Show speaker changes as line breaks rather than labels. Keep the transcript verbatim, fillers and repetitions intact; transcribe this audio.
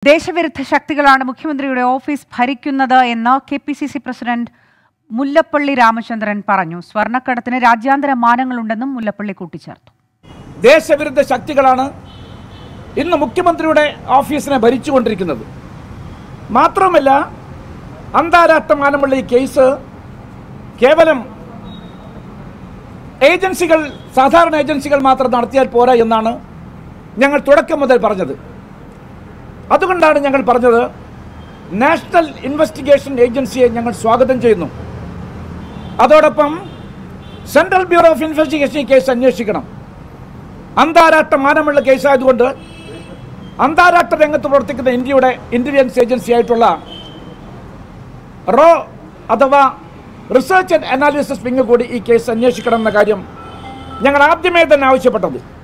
ദേശവിരുദ്ധ ശക്തികളാണ് മുഖ്യമന്ത്രിയുടെ ഓഫീസ് ഭരിക്കുന്നത് എന്ന് K P C C president Mullappally Ramachandran പറഞ്ഞു. സ്വർണ്ണക്കടത്തിന് രാജ്യാന്തര മാനങ്ങളുണ്ടെന്നും മുല്ലപ്പള്ളി കൂട്ടിച്ചേർത്തു.
ദേശവിരുദ്ധ ശക്തികളാണ് ഇന്ന് മുഖ്യമന്ത്രിയുടെ ഓഫീസിനെ ഭരിച്ചുകൊണ്ടിരിക്കുന്നത്. മാത്രമല്ല, അന്താരാഷ്ട്ര മാനമുള്ള ഈ കേസ് കേവലം ഏജൻസികൾ സാധാരണ ഏജൻസികൾ മാത്രം നടത്തിയാൽ പോരാ എന്നാണ് ഞങ്ങൾ തുടക്കം മുതൽ പറഞ്ഞത്. അതുകൊണ്ടാണ് ഞങ്ങൾ പറഞ്ഞത് നാഷണൽ ഇൻവെസ്റ്റിഗേഷൻ ഏജൻസിയെ ഞങ്ങൾ സ്വാഗതം ചെയ്യുന്നു. അതോടൊപ്പം സെൻട്രൽ ബ്യൂറോ ഓഫ് ഇൻവെസ്റ്റിഗേഷൻ ഈ കേസ് അന്വേഷിക്കണം. അന്താരാഷ്ട്ര മാനമുള്ള കേസായതുകൊണ്ട് അന്താരാഷ്ട്ര രംഗത്ത് പ്രവർത്തിക്കുന്ന ഇന്ത്യയുടെ ഇന്റലിജൻസ് ഏജൻസി ആയിട്ടുള്ള റോ അഥവാ റിസർച്ച് ആൻഡ് അനാലിസിസ് വിങ് കൂടി ഈ കേസ് അന്വേഷിക്കണം എന്ന കാര്യം ഞങ്ങൾ ആദ്യമേ തന്നെ ആവശ്യപ്പെട്ടത്.